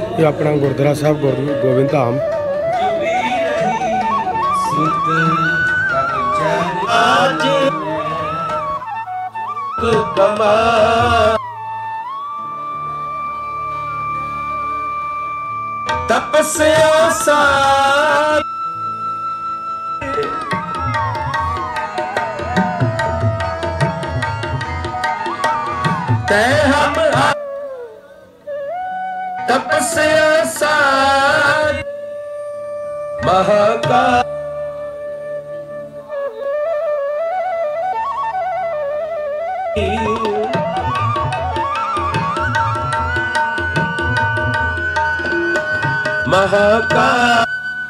ये अपना गुरुद्वारा साहब गोबिंद धाम। तपस्या सा ते हम तपस्या सा महाकाल महाकाल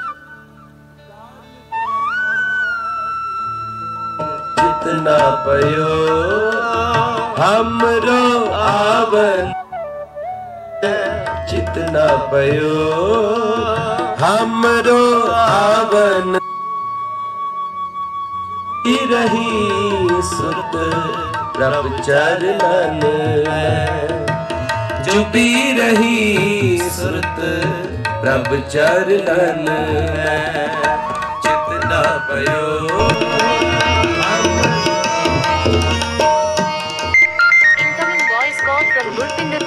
जितना पयो हमरो आवन जितना पयो हमरो आवन रही सुरत प्रभ चरणन जुबी रही सुरत प्रभ चरणन जितना पयो Incoming voice call from Gurpinder.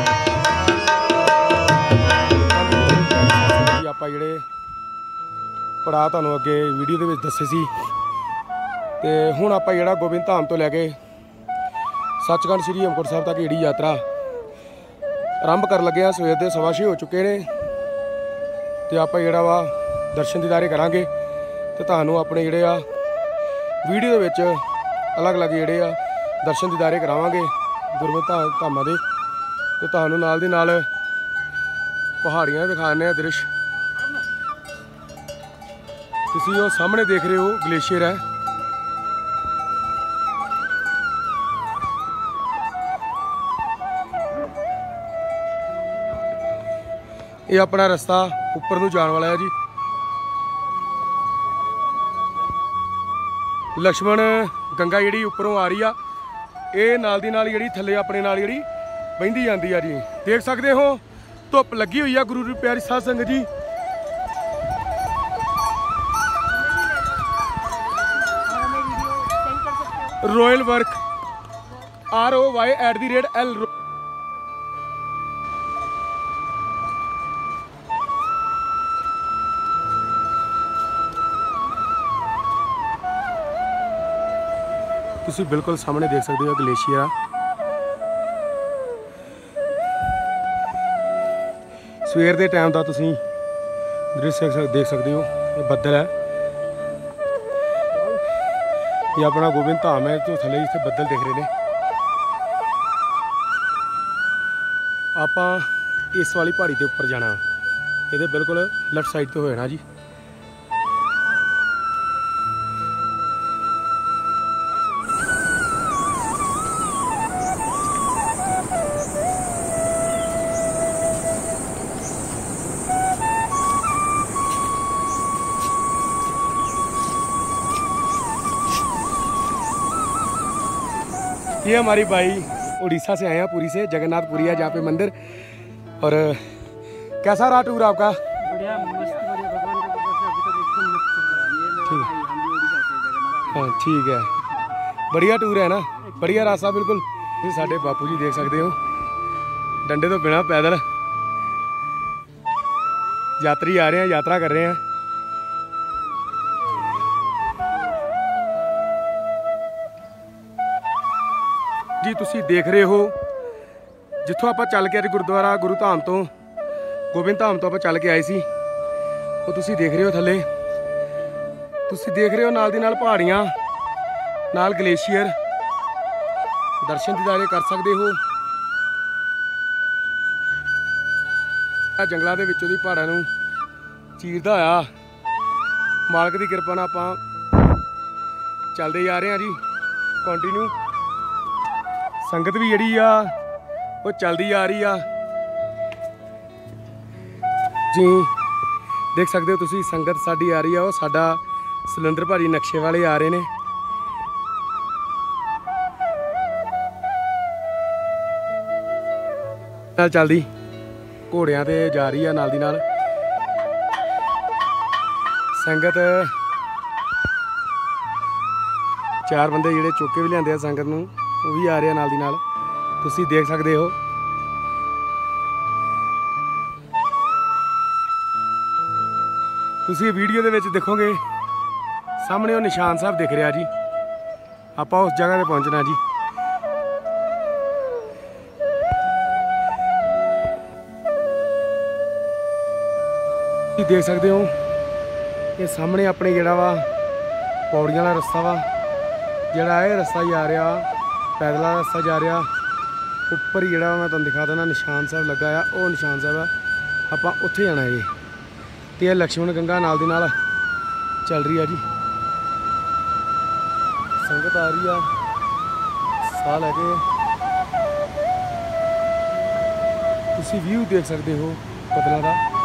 ਆਪਾਂ ਜਿਹੜੇ ਪੜਾਅ ਤੁਹਾਨੂੰ ਅੱਗੇ ਵੀਡੀਓ ਦੇ ਵਿੱਚ ਦੱਸੇ ਸੀ ਤੇ ਹੁਣ ਆਪਾਂ ਜਿਹੜਾ ਗੋਬਿੰਦ ਧਾਮ ਤੋਂ ਲੈ ਕੇ ਸੱਚਖੰਡ ਸ੍ਰੀ ਹੇਮਕੁੰਟ ਸਾਹਿਬ ਤੱਕ ਜਿਹੜੀ ਯਾਤਰਾ ਆਰੰਭ ਕਰਨ ਲੱਗੇ ਆ। ਸਵੇਰ ਦੇ 6:15 ਹੋ ਚੁੱਕੇ ਨੇ ਤੇ ਆਪਾਂ ਜਿਹੜਾ ਵਾ ਦਰਸ਼ਨ ਦੀਦਾਰੇ ਕਰਾਂਗੇ ਤੇ ਤੁਹਾਨੂੰ ਆਪਣੇ ਜਿਹੜੇ ਆ ਵੀਡੀਓ ਦੇ ਵਿੱਚ ਅਲੱਗ-ਅਲੱਗ ਜਿਹੜੇ ਆ ਦਰਸ਼ਨ ਦੀਦਾਰੇ ਕਰਾਵਾਂਗੇ ਗੁਰਮਤਿ ਧਾਮਾਂ ਦੇ ਤੇ ਤੁਹਾਨੂੰ ਨਾਲ ਦੀ ਨਾਲ ਪਹਾੜੀਆਂ ਦਿਖਾਉਂਦੇ ਆ ਦ੍ਰਿਸ਼। ਤੁਸੀਂ ਉਹ ਸਾਹਮਣੇ ਦੇਖ ਰਹੇ ਹੋ ਗਲੇਸ਼ੀਅਰ ਹੈ। ਇਹ ਆਪਣਾ ਰਸਤਾ ਉੱਪਰ ਨੂੰ ਜਾਣ ਵਾਲਾ ਹੈ ਜੀ। ਲక్ష్మణ ਗੰਗਾ ਜਿਹੜੀ ਉੱਪਰੋਂ ਆ ਰਹੀ ਆ ਇਹ ਨਾਲ ਦੀ ਨਾਲ ਜਿਹੜੀ ਥੱਲੇ ਆਪਣੇ ਨਾਲ ਜਿਹੜੀ ਵਹਿੰਦੀ ਜਾਂਦੀ ਆ ਜੀ। ਦੇਖ ਸਕਦੇ ਹੋ ਧੁੱਪ ਲੱਗੀ ਹੋਈ ਆ ਗੁਰੂ ਦੀ ਪਿਆਰੀ ਸਾਧ ਸੰਗਤ ਜੀ। ਰੋਇਲ ਵਰਕ ROY@L ਤੁਸੀਂ ਬਿਲਕੁਲ ਸਾਹਮਣੇ ਦੇਖ ਸਕਦੇ ਹੋ ਗਲੇਸ਼ੀਅਰ ਆ। ਸਵੇਰ ਦੇ ਟਾਈਮ ਦਾ ਤੁਸੀਂ ਦ੍ਰਿਸ਼ ਦੇਖ ਸਕਦੇ ਹੋ। ਇਹ ਬੱਦਲ ਹੈ, ਇਹ ਆਪਣਾ ਗੋਬਿੰਦ ਧਾਮ ਹੈ। ਤੋਂ ਥੱਲੇ ਜਿੱਥੇ ਬੱਦਲ ਦਿਖ ਰਹੇ ਨੇ ਆਪਾਂ ਇਸ ਵਾਲੀ ਪਹਾੜੀ ਦੇ ਉੱਪਰ ਜਾਣਾ। ਇਹਦੇ ਬਿਲਕੁਲ ਲੈਫਟ ਸਾਈਡ ਤੇ ਹੋ ਜਾਣਾ ਜੀ। ये हमारी भाई उड़ीसा से आए हैं, पुरी से, जगन्नाथपुरी है जहाँ पे मंदिर। और कैसा रहा टूर आपका? बढ़िया, मस्त, बढ़िया, भगवान का कृपा से अभी तक एकदम मस्त चल रहा है। ये मेरा भाई, हम भी उड़ीसा से जगन्नाथ। हाँ ठीक है, बढ़िया टूर है ना, बढ़िया रास्ता बिल्कुल। ये साढ़े बापू जी देख सकते हो डंडे तो बिना पैदल यात्री आ रहे हैं, यात्रा कर रहे हैं। जी तुसी देख रहे हो जिथों आप चल के गुरुद्वारा गुरु धाम तो गोबिंद धाम तो आप चल के आए सी, वो तुसी देख रहे हो थले, तुसी देख रहे हो नाल दी नाल पहाड़ियां, नाल ग्लेशियर, दर्शन दीदारे कर सकते हो। जंगलों के विचों दी पहाड़ां नूं चीरदा होया मालक की किरपा नाल आपां चलते जा रहे हैं जी कंटिन्यू। संगत भी जिहड़ी आ वो चलती आ रही आ जी, देख सकते हो तुसी संगत साडी आ रही है। वो साडा सिलेंडर भारी नक्शे वाले आ रहे ने। चलदी ਘੋੜਿਆਂ ਤੇ ਜਾ ਰਹੀ ਆ ਨਾਲ ਦੀ ਨਾਲ ਸੰਗਤ। 4 ਬੰਦੇ ਜਿਹੜੇ ਚੁੱਕ ਕੇ ਵੀ ਲਿਆਂਦੇ ਆ ਸੰਗਤ ਨੂੰ, ਉਹ ਵੀ ਆ ਰਹੇ ਆ ਨਾਲ ਦੀ ਨਾਲ, ਤੁਸੀਂ ਦੇਖ ਸਕਦੇ ਹੋ। ਤੁਸੀਂ ਵੀਡੀਓ ਦੇ ਵਿੱਚ ਦੇਖੋਗੇ ਸਾਹਮਣੇ ਉਹ ਨਿਸ਼ਾਨ ਸਾਹਿਬ ਦਿਖ ਰਿਹਾ ਜੀ। ਆਪਾਂ ਉਸ ਜਗ੍ਹਾ ਤੇ ਪਹੁੰਚਣਾ ਜੀ। ਤੁਸੀਂ ਦੇਖ ਸਕਦੇ ਹੋ ਇਹ ਸਾਹਮਣੇ ਆਪਣੇ ਜਿਹੜਾ ਵਾ ਪੌੜੀਆਂ ਵਾਲਾ ਰਸਤਾ ਵਾ, ਜਿਹੜਾ ਇਹ ਰਸਤਾ ਜਾ ਰਿਹਾ ਪੈਦਲ ਵਾਲਾ ਰਸਤਾ ਜਾ ਰਿਹਾ ਉੱਪਰ ਹੀ ਜਿਹੜਾ ਮੈਂ ਤੁਹਾਨੂੰ ਦਿਖਾ ਦਿੰਦਾ ਨਿਸ਼ਾਨ ਸਾਹਿਬ ਲੱਗਾ ਆ, ਉਹ ਨਿਸ਼ਾਨ ਸਾਹਿਬ ਆ। ਆਪਾਂ ਉੱਥੇ ਜਾਣਾ ਜੀ। ਤੇ ਇਹ ਲక్ష్మణ ਗੰਗਾ ਨਾਲ ਦੀ ਨਾਲ ਚੱਲ ਰਹੀ ਆ ਜੀ। ਸੰਗਤ ਆ ਰਹੀ ਆ ਸਾਹ ਲੈ ਕੇ। ਤੁਸੀਂ ਵਿਊ ਦੇਖ ਸਕਦੇ ਹੋ ਬਦਲਾਂ ਦਾ।